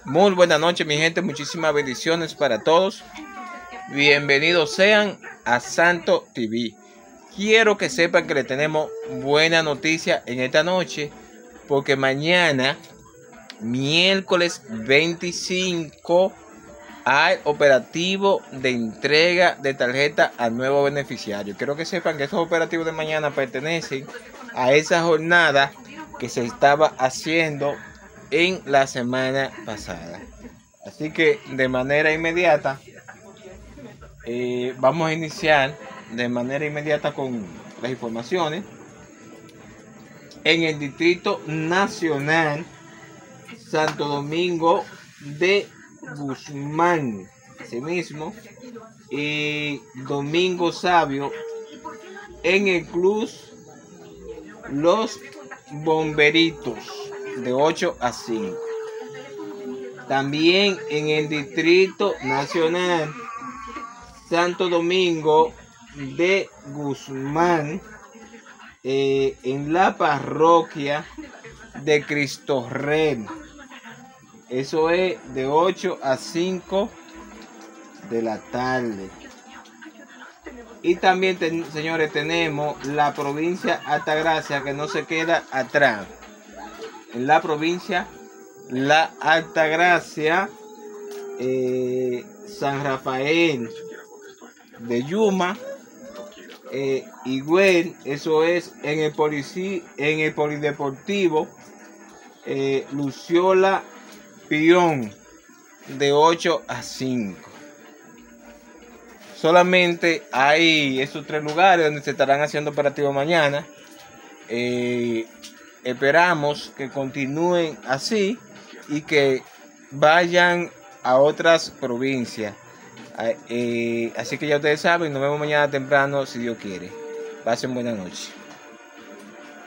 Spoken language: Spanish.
Muy buenas noches, mi gente. Muchísimas bendiciones para todos. Bienvenidos sean a Santo TV. Quiero que sepan que le tenemos buena noticia en esta noche, porque mañana, miércoles 25, hay operativo de entrega de tarjeta al nuevo beneficiario. Quiero que sepan que esos operativos de mañana pertenecen a esa jornada que se estaba haciendo en la semana pasada. Así que de manera inmediata vamos a iniciar de manera inmediata con las informaciones. En el Distrito Nacional Santo Domingo de Guzmán, asimismo, y Domingo Sabio, en el Club Los Bomberitos, de 8 a 5. También en el Distrito Nacional Santo Domingo de Guzmán, en la parroquia de Cristo Rey. Eso es de 8 a 5 de la tarde. Y también, señores, tenemos la provincia Altagracia, que no se queda atrás. En la provincia La Altagracia, San Rafael de Yuma, Higüey, eso es en el Polideportivo Luciola Pion, de 8 a 5. Solamente hay esos 3 lugares donde se estarán haciendo operativos mañana. Esperamos que continúen así y que vayan a otras provincias. Así que ya ustedes saben, nos vemos mañana temprano si Dios quiere. Pasen buena noche.